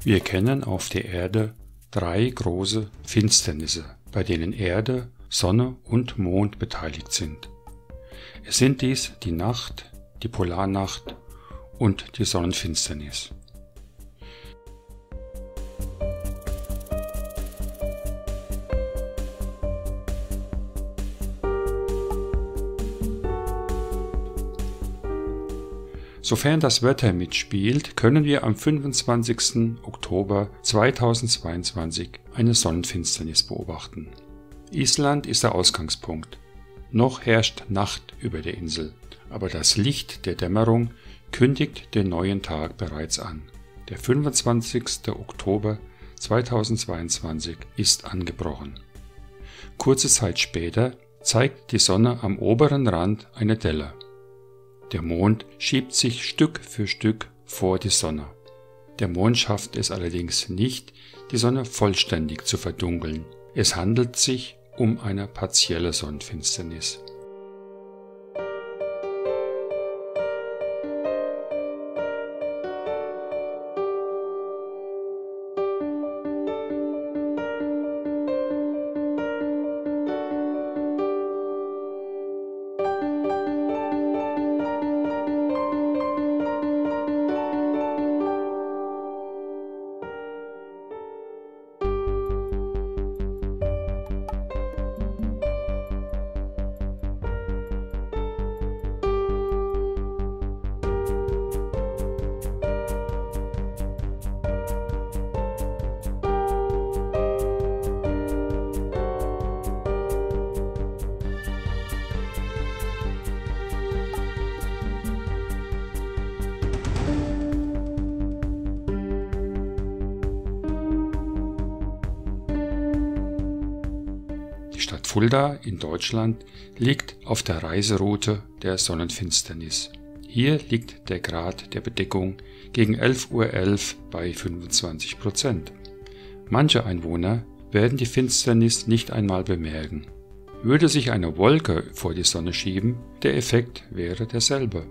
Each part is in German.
Wir kennen auf der Erde 3 große Finsternisse, bei denen Erde, Sonne und Mond beteiligt sind. Es sind dies die Nacht, die Polarnacht und die Sonnenfinsternis. Sofern das Wetter mitspielt, können wir am 25. Oktober 2022 eine Sonnenfinsternis beobachten. Island ist der Ausgangspunkt. Noch herrscht Nacht über der Insel, aber das Licht der Dämmerung kündigt den neuen Tag bereits an. Der 25. Oktober 2022 ist angebrochen. Kurze Zeit später zeigt die Sonne am oberen Rand eine Delle. Der Mond schiebt sich Stück für Stück vor die Sonne. Der Mond schafft es allerdings nicht, die Sonne vollständig zu verdunkeln. Es handelt sich um eine partielle Sonnenfinsternis. Die Stadt Fulda in Deutschland liegt auf der Reiseroute der Sonnenfinsternis. Hier liegt der Grad der Bedeckung gegen 11:11 Uhr bei 25%. Manche Einwohner werden die Finsternis nicht einmal bemerken. Würde sich eine Wolke vor die Sonne schieben, der Effekt wäre derselbe.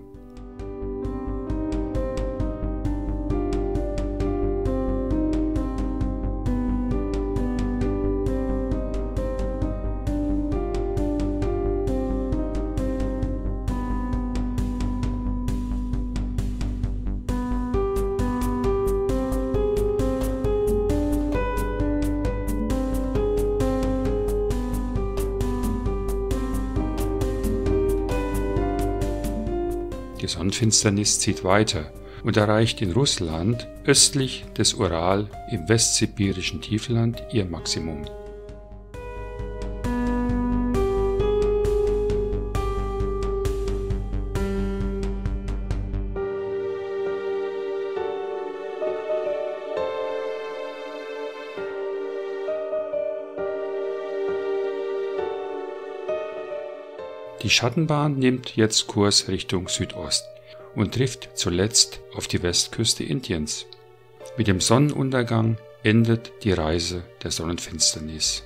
Die Sonnenfinsternis zieht weiter und erreicht in Russland östlich des Ural im westsibirischen Tiefland ihr Maximum. Die Schattenbahn nimmt jetzt Kurs Richtung Südost und trifft zuletzt auf die Westküste Indiens. Mit dem Sonnenuntergang endet die Reise der Sonnenfinsternis.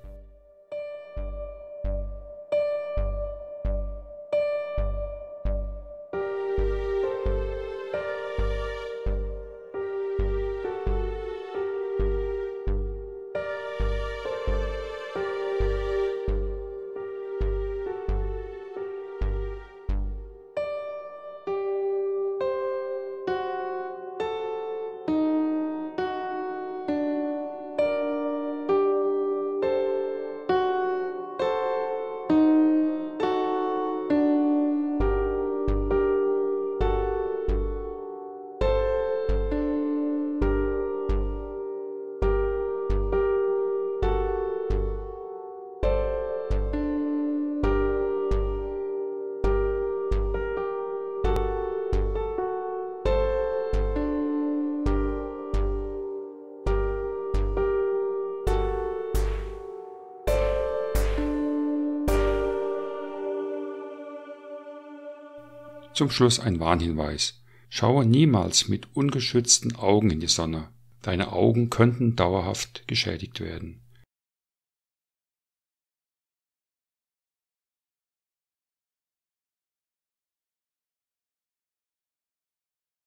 Zum Schluss ein Warnhinweis. Schaue niemals mit ungeschützten Augen in die Sonne. Deine Augen könnten dauerhaft geschädigt werden.